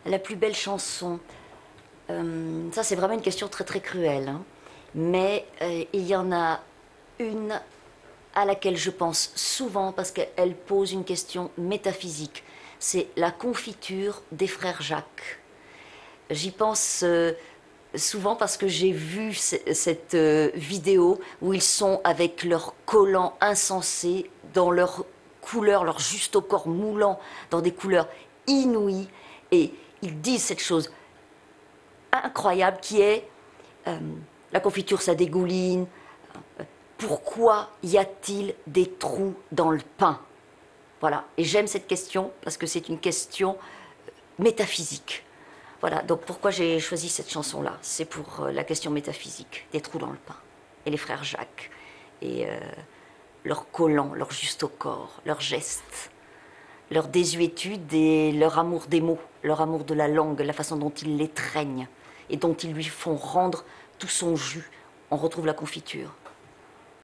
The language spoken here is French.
La plus belle chanson, ça c'est vraiment une question très très cruelle, hein. Mais il y en a une à laquelle je pense souvent parce qu'elle pose une question métaphysique. C'est la confiture des frères Jacques. J'y pense souvent parce que j'ai vu cette vidéo où ils sont avec leurs collants insensés dans leurs couleurs, leur juste au corps moulant, dans des couleurs inouïes. Et ils disent cette chose incroyable qui est la confiture ça dégouline. Pourquoi y a-t-il des trous dans le pain? Voilà. Et j'aime cette question parce que c'est une question métaphysique. Voilà. Donc pourquoi j'ai choisi cette chanson-là? C'est pour la question métaphysique des trous dans le pain. Et les frères Jacques. Et leurs collants, leur juste au corps, leurs gestes, leur désuétude et leur amour des mots, leur amour de la langue, la façon dont ils l'étreignent et dont ils lui font rendre tout son jus. On retrouve la confiture.